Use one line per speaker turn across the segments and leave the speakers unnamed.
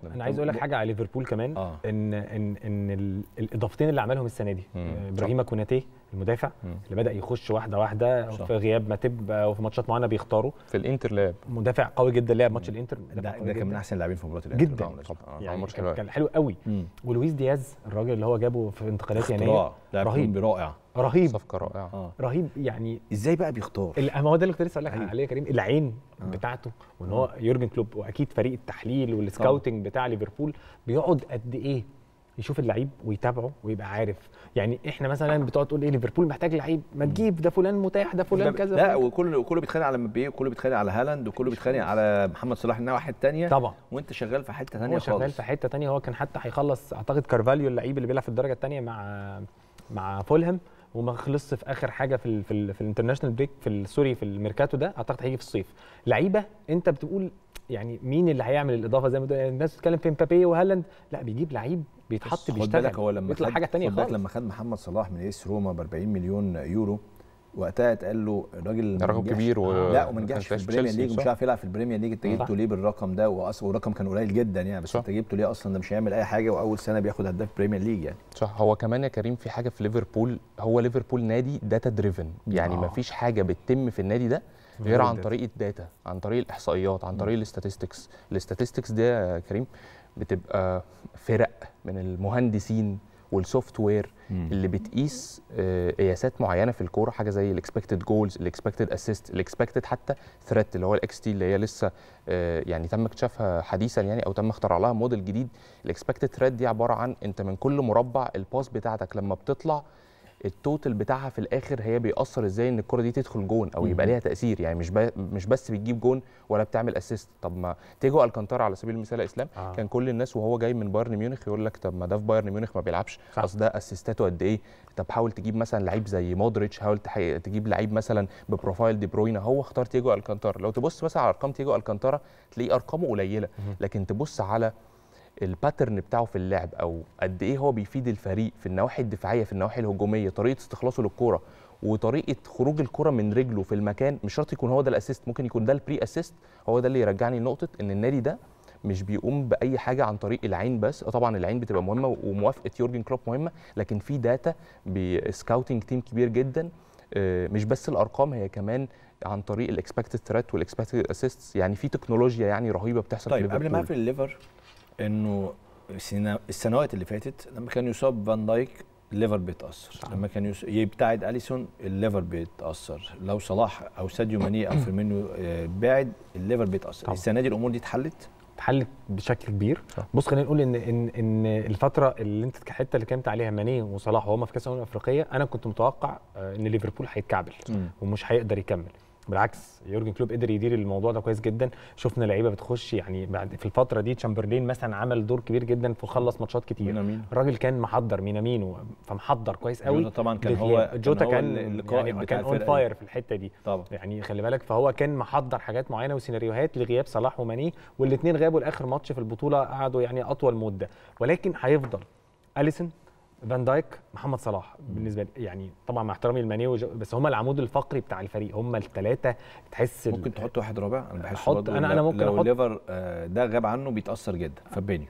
انا عايز اقول لك حاجه على ليفربول كمان. ان الاضافتين اللي عملهم السنه دي، ابراهيم كوناتيه المدافع اللي بدا يخش واحده واحده في غياب ماتب وفي ماتشات معينه بيختاروا
في الانتر، لعب
مدافع قوي جدا، لعب ماتش الانتر
ده كان من احسن اللاعبين في مباراه الانتر
جدا
يعني
كان حلو قوي. ولويس دياز الراجل اللي هو جابه في انتقالات يناير
رهيب رائع،
رهيب
صفقه رائعه
رهيب. يعني
ازاي بقى بيختار؟
ما هو ده اللي كنت لسه اقول لك عليه يا كريم، العين بتاعته، وان هو يورجن كلوب واكيد فريق التحليل والسكاوتنج بتاع ليفربول بيقعد قد ايه يشوف اللعيب ويتابعه ويبقى عارف. يعني احنا مثلا بتقعد تقول ايه ليفربول محتاج لعيب، ما تجيب ده فلان متاح، ده فلان كذا،
لا وكله بيتخانق على مبابي، وكله بيتخانق على هالاند، وكله بيتخانق على محمد صلاح الناحيه الثانيه
طبعا،
وانت شغال في حته ثانيه
خالص. هو شغال في حته ثانيه. هو كان حتى هيخلص اعتقد كارفاليو اللعيب اللي بيلعب في الدرجه الثانيه مع فولهام، وما خلصش في اخر حاجه في الانترناشونال بريك في الميركاتو ده، اعتقد هيجي في الصيف. لعيبه انت بتقول يعني مين اللي هيعمل الاضافه؟ زي ما الناس بتتكلم في مبابي وهالاند، لا بيجيب لعيب بيتحط بيشتغل.
هو لما
خد حاجه ثانيه خالص.
لما خد محمد صلاح من اس روما ب 40 مليون يورو، وقتها اتقال له الراجل
رقم كبير
لا وما نجحش في البريمير ليج ومش عارف يلعب في البريمير ليج، انت جبته ليه بالرقم ده؟ والرقم كان قليل جدا يعني، بس انت جبته ليه اصلا؟ ده مش هيعمل اي حاجه، واول سنه بياخد هداف بريمير ليج يعني.
صح. هو كمان يا كريم في حاجه في ليفربول، هو ليفربول نادي داتا دريفن، يعني ما فيش حاجه بتتم في النادي ده غير عن طريق الداتا، عن طريق الاحصائيات، عن طريق الاستاتستكس ده يا كريم. بتبقى فرق من المهندسين والسوفت وير اللي بتقيس قياسات معينه في الكوره، حاجه زي الاكسبكتد جولز، الاكسبكتد اسيست، الاكسبكتد حتى ثريت اللي هو الاكس تي اللي هي لسه يعني تم اكتشافها حديثا يعني، او تم اختراع لها موديل جديد. الاكسبكتد ثريت دي عباره عن انت من كل مربع الباس بتاعتك لما بتطلع التوتال بتاعها في الاخر هي بيأثر ازاي ان الكره دي تدخل جون او يبقى ليها تأثير. يعني مش بس بتجيب جون ولا بتعمل اسيست. طب ما تيجو الكانتارا على سبيل المثال يا اسلام، كان كل الناس وهو جاي من بايرن ميونخ يقول لك طب ما ده في بايرن ميونخ ما بيلعبش، اصل ده اسيستاته قد ايه؟ طب حاول تجيب مثلا لعيب زي مودريتش، حاول تجيب لعيب مثلا ببروفايل دي بروينا. هو اختار تيجو الكانتارا. لو تبص مثلا على ارقام تيجو الكانتارا تلاقي ارقامه قليله، لكن تبص على الباترن بتاعه في اللعب او قد ايه هو بيفيد الفريق في النواحي الدفاعيه، في النواحي الهجوميه، طريقه استخلاصه للكوره وطريقه خروج الكره من رجله في المكان. مش شرط يكون هو ده الاسيست، ممكن يكون ده البري اسيست. هو ده اللي يرجعني لنقطه ان النادي ده مش بيقوم باي حاجه عن طريق العين بس. طبعا العين بتبقى مهمه وموافقه يورجن كلوب مهمه، لكن في داتا بسكاوتنج تيم كبير جدا. مش بس الارقام، هي كمان عن طريق الاكسبكتد ثريت والاكسبكتد اسيستس. يعني في تكنولوجيا يعني رهيبه بتحصل في ليفربول.
قبل ما اقفل الليفر، انه السنوات اللي فاتت لما كان يصاب فان دايك الليفر بيتاثر، لما كان يبتعد اليسون الليفر بيتاثر، لو صلاح او ساديو ماني او فيرمينيو بعد الليفر بيتاثر. السنه دي الامور دي اتحلت
بشكل كبير. بص خلينا نقول ان الفتره اللي انت الحته اللي كلمت عليها ماني وصلاح وهم في كاس الامم الافريقيه، انا كنت متوقع ان ليفربول هيتكعبل ومش هيقدر يكمل. بالعكس يورجن كلوب قدر يدير الموضوع ده كويس جدا. شفنا لعيبه بتخش يعني بعد في الفتره دي، تشامبرلين مثلا عمل دور كبير جدا في خلص ماتشات كتير. الراجل كان محضر مينامينو، فمحضر كويس قوي.
طبعا كان هو
جوتا كان اون فاير في الحته دي
طبعا.
يعني خلي بالك، فهو كان محضر حاجات معينه وسيناريوهات لغياب صلاح وماني، والاثنين غابوا لاخر ماتش في البطوله، قعدوا يعني اطول مده. ولكن هيفضل اليسون، فان دايك، محمد صلاح بالنسبه لي يعني، طبعا مع احترامي لماني بس هم العمود الفقري بتاع الفريق، هم الثلاثه. تحس
ممكن تحط واحد رابع. انا بحس
انا ممكن
لو الليفر ده غاب عنه بيتاثر جدا. فابينيو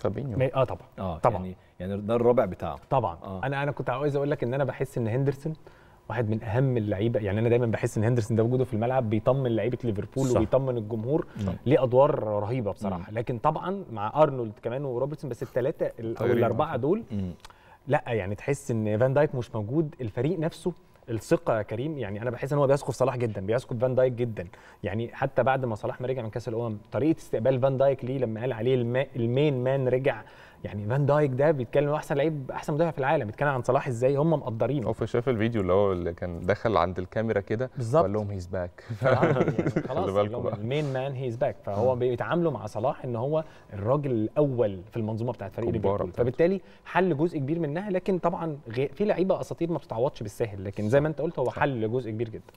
طبعا
طبعا يعني ده الرابع بتاعه
طبعا. انا كنت عايز اقول لك ان انا بحس ان هندرسون واحد من اهم اللعيبه. يعني انا دايما بحس ان هندرسون ده وجوده في الملعب بيطمن لعيبه ليفربول وبيطمن الجمهور. ليه ادوار رهيبه بصراحه. لكن طبعا مع ارنولد كمان وروبرتسون، بس الثلاثه او الاربعه دول لا يعني تحس ان فان دايك مش موجود، الفريق نفسه الثقه يا كريم. يعني انا بحس ان هو بيثق في صلاح جدا، بيثق في فان دايك جدا. يعني حتى بعد ما صلاح ما رجع من كاس الامم، طريقه استقبال فان دايك ليه لما قال عليه المين مان رجع. يعني فان دايك ده بيتكلم احسن لعيب، احسن مدافع في العالم، بيتكلم عن صلاح ازاي هم مقدرينه.
هو شاف الفيديو اللي كان دخل عند الكاميرا كده وقال لهم هيز باك.
خلاص المين مان هيز باك. فهو بيتعاملوا مع صلاح ان هو الراجل الاول في المنظومه بتاعت فريق ليفربول، فبالتالي حل جزء كبير منها. لكن طبعا في لعيبه اساطير ما بتتعوضش بالسهل، لكن زي ما انت قلت هو حل جزء كبير جدا.